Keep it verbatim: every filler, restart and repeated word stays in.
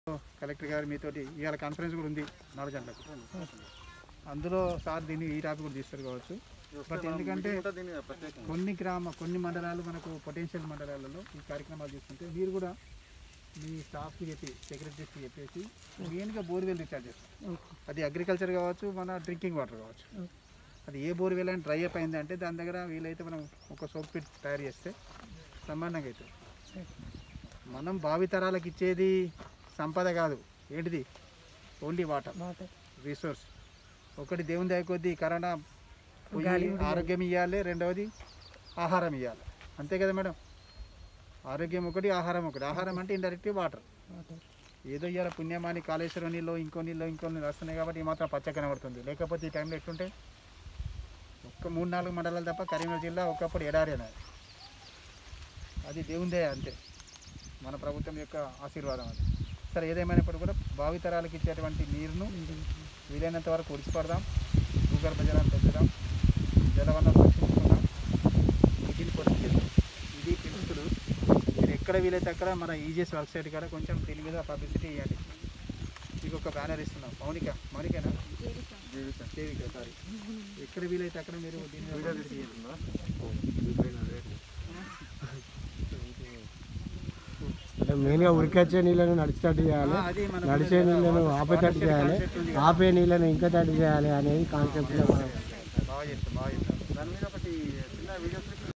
Collector గారు మీతోటి ఇవాళ కాన్ఫరెన్స్ కూడా ఉంది నాలుగు గంటలకు. అందులో సార్ దీన్ని ఈ టాపిక్ కూడా తీస్తారు కావచ్చు. బట్ ఎందుకంటే కొన్ని గ్రామ కొన్ని మండలాలు మనకు పొటెన్షియల్ మండలాలలో ఈ కార్యక్రమాలు తీసుకుంటే మీరు కూడా మీ స్టాఫ్కి చెప్పి సెక్రటరీస్కి చెప్పేసి మెయిన్గా బోర్వెల్ రీఛార్జ్ చేస్తాం. అది అగ్రికల్చర్ కావచ్చు, మన డ్రింకింగ్ వాటర్ కావచ్చు. అది ఏ బోర్వెల్ అని డ్రై అప్ అయింది అంటే దాని దగ్గర వీలైతే మనం ఒక సోప్ పిట్ తయారు చేస్తే బ్రహ్మాండంగా అవుతుంది. మనం భావితరాలకు ఇచ్చేది సంపద కాదు, ఏంటిది ఓన్లీ వాటర్ రిసోర్స్. ఒకటి దేవుని దయ కొద్దీ కరోనా ఆరోగ్యం ఇవ్వాలి, రెండవది ఆహారం ఇవ్వాలి, అంతే కదా మేడం. ఆరోగ్యం ఒకటి, ఆహారం ఒకటి. ఆహారం అంటే ఇండైరెక్ట్ వాటర్. ఏదో ఇవాళ పుణ్యమాని కాళేశ్వరం నీళ్ళు ఇంకో నీళ్ళు ఇంకో నీళ్ళు వస్తున్నాయి కాబట్టి ఈ మాత్రం పచ్చ కనబడుతుంది. లేకపోతే ఈ టైంలో ఎట్లుంటే ఒక్క మూడు నాలుగు మండలాలు తప్ప కరీంనగర్ జిల్లా ఒకప్పుడు ఎడారి అనేది. అది దేవుందే, అంతే మన ప్రభుత్వం యొక్క ఆశీర్వాదం అది. సరే, ఏదేమైనప్పుడు కూడా భావితరాలకు ఇచ్చేటువంటి నీరును వీలైనంత వరకు ఉడిచిపడదాం, భూగర్భ జలాన్ని పెంచుదాం, జలవనరులు రక్షించుకుందాం, నీటిని పొందుతాం. ఇది ప్రిన్సిపల్. మీరు ఎక్కడ వీలైతే అక్కడ మన ఈజీఎస్ వెబ్సైట్ కూడా కొంచెం దీని మీద పబ్లిసిటీ ఇవ్వండి. మీకు ఒక బ్యానర్ ఇస్తున్నాం. మౌనిక మౌనికేనా దేవిక సారీ ఎక్కడ వీలైతే అక్కడ మీరు దీని మీద మెయిన్గా ఉరికొచ్చే నీళ్ళను నడిచేటట్టు చేయాలి, నడిచే నీళ్ళను ఆపేటట్టు చేయాలి, ఆపే నీళ్ళను ఇంకా తట్టు చేయాలి అనేది కాన్సెప్ట్లో బాగా చెప్తాం బాగా చెప్తాం దాని మీద ఒకటి చిన్న వీడియో